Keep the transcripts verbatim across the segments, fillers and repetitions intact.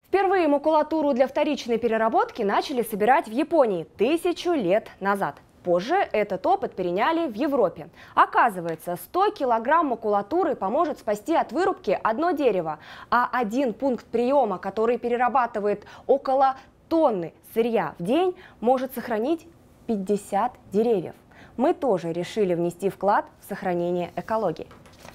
Впервые макулатуру для вторичной переработки начали собирать в Японии тысячу лет назад. Позже этот опыт переняли в Европе. Оказывается, сто килограмм макулатуры поможет спасти от вырубки одно дерево, а один пункт приема, который перерабатывает около тонны сырья в день, может сохранить пятьдесят деревьев. Мы тоже решили внести вклад в сохранение экологии.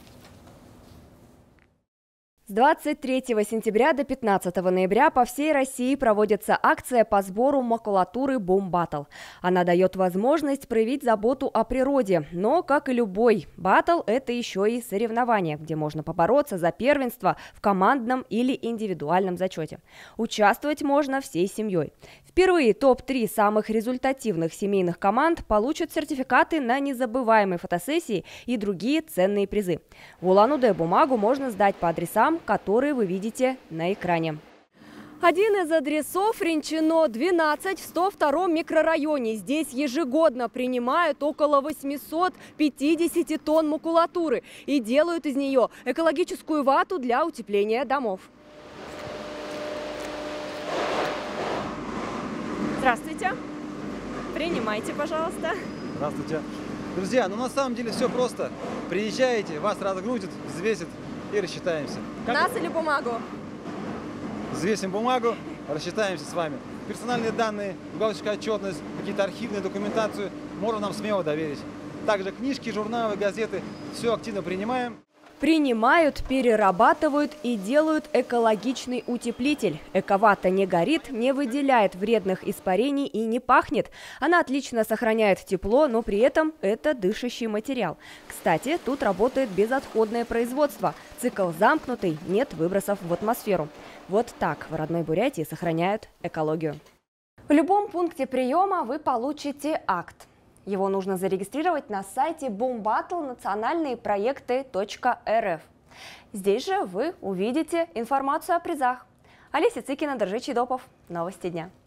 С двадцать третьего сентября до пятнадцатого ноября по всей России проводится акция по сбору макулатуры Boom Battle. Она дает возможность проявить заботу о природе, но, как и любой баттл, это еще и соревнование, где можно побороться за первенство в командном или индивидуальном зачете. Участвовать можно всей семьей. Впервые топ три самых результативных семейных команд получат сертификаты на незабываемые фотосессии и другие ценные призы. В Улан-Удэ бумагу можно сдать по адресам, которые вы видите на экране. Один из адресов — Ринчино двенадцать в сто втором микрорайоне. Здесь ежегодно принимают около восьмисот пятидесяти тонн макулатуры и делают из нее экологическую вату для утепления домов. Здравствуйте. Принимайте, пожалуйста. Здравствуйте. Друзья, ну на самом деле все просто. Приезжаете, вас разгрузят, взвесят и рассчитаемся. Как... Нас или бумагу? Взвесим бумагу, рассчитаемся с вами. Персональные данные, бухгалтерская отчетность, какие-то архивные документацию можно нам смело доверить. Также книжки, журналы, газеты, все активно принимаем. Принимают, перерабатывают и делают экологичный утеплитель. Эковата не горит, не выделяет вредных испарений и не пахнет. Она отлично сохраняет тепло, но при этом это дышащий материал. Кстати, тут работает безотходное производство. Цикл замкнутый, нет выбросов в атмосферу. Вот так в родной Бурятии сохраняют экологию. В любом пункте приема вы получите акт. Его нужно зарегистрировать на сайте Boom Battle национальные проекты точка эр эф. Здесь же вы увидите информацию о призах. Олеся Цикина, Доржи Чайдопов. Новости дня.